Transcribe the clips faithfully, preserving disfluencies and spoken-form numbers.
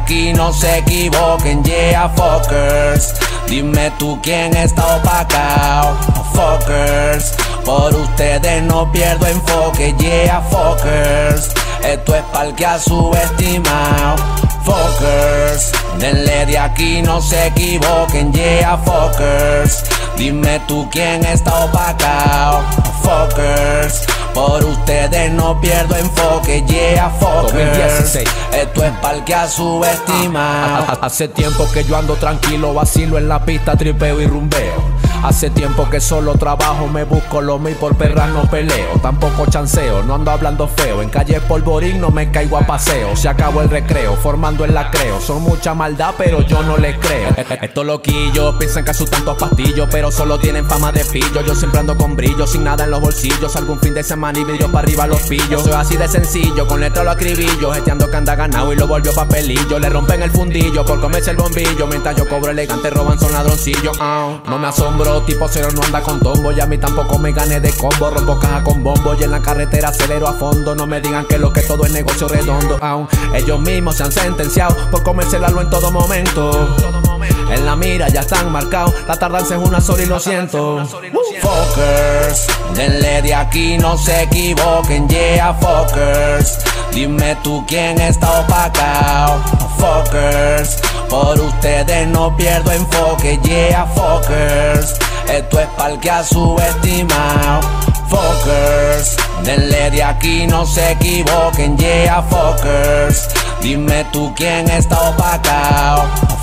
aquí no se equivoquen, yeah, fuckers. Dime tú quién está opacao, fuckers. Por ustedes no pierdo enfoque, yeah, fuckers. Esto es pa'l que ha subestimado, fuckers. Denle de aquí no se equivoquen, yeah, fuckers. Dime tú quién está opacao, fuckers. Por ustedes no pierdo enfoque, yeah, fuckers. Esto es pa'l que ha subestimado. Hace tiempo que yo ando tranquilo, vacilo en la pista, tripeo y rumbeo. Hace tiempo que solo trabajo, me busco lo mío, por perras no peleo. Tampoco chanceo, no ando hablando feo. En calle Polvorín no me caigo a paseo. Se acabó el recreo, formando el lacreo. Son mucha maldad pero yo no les creo. Estos loquillos piensan que asustan tantos pastillos, pero solo tienen fama de pillo. Yo siempre ando con brillo, sin nada en los bolsillos. Algún fin de semana y vidrio para arriba los pillos. Soy así de sencillo, con letra lo acribillo. Gesteando que anda ganado y lo volvió papelillo. Le rompen el fundillo por comerse el bombillo. Mientras yo cobro elegante roban son ladroncillos. uh, No me asombro, tipo cero no anda con tombo. Y a mí tampoco me gané de combo. Rompo caja con bombo y en la carretera acelero a fondo. No me digan que lo que todo es negocio redondo. Aún ellos mismos se han sentenciado por comerse la luz en todo momento. En la mira ya están marcados, la tardanza es una sola y lo siento. Fuckers, denle de aquí no se equivoquen, yeah, fuckers. Dime tú quién está opacao, fuckers. Por ustedes no pierdo enfoque, yeah, fuckers. Esto es pa'l que ha subestimado, fuckers. Denle de aquí no se equivoquen, yeah, fuckers. Dime tú quién está opacao,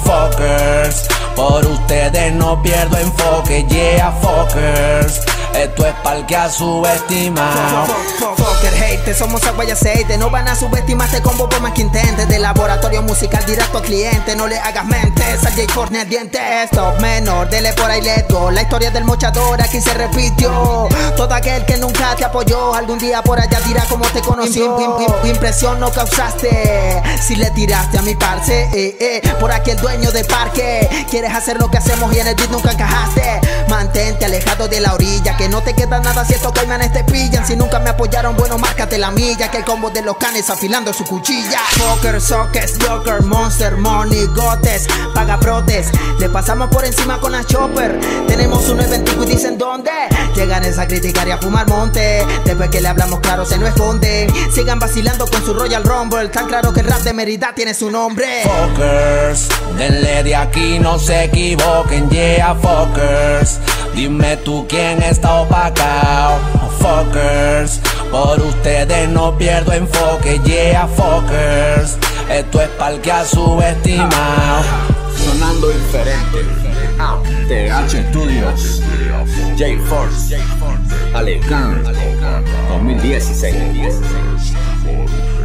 fuckers. Por ustedes no pierdo enfoque, yeah, fuckers. Esto es pa'l que ha subestimado. Fucker hate, somos agua y aceite. No van a subestimarte combo por más que intentes. De laboratorio musical directo al cliente. No le hagas mentes al J Force al diente. Stop menor, dele por ahí let go. La historia del mochador aquí se repitió. Todo aquel que nunca te apoyó, algún día por allá dirá cómo te conoció. Im, im, im, impresión no causaste si le tiraste a mi parce, eh, eh. Por aquí el dueño de parque. Quieres hacer lo que hacemos y en el beat nunca encajaste. Mantente alejado de la orilla, que no te queda nada si estos caimanes te pillan. Si nunca me apoyaron, bueno, márcate la milla, que el combo de los canes afilando su cuchilla. Fucker, sockets, Joker, Monster, Money, Gotes, paga brotes. Le pasamos por encima con la chopper. Tenemos un eventico y dicen dónde. Llegan a criticar y a fumar monte. Después que le hablamos claro se no esconden. Sigan vacilando con su Royal Rumble. Tan claro que el rap de Mérida tiene su nombre. Fuckers, denle de aquí no se equivoquen, yeah, fuckers. Dime tú quién está opacao, fuckers. Por ustedes no pierdo enfoque, yeah, fuckers. Esto es pa'l que ha subestimado. Sonando diferente, T H Studios, J Force, Alecan, dos mil dieciséis.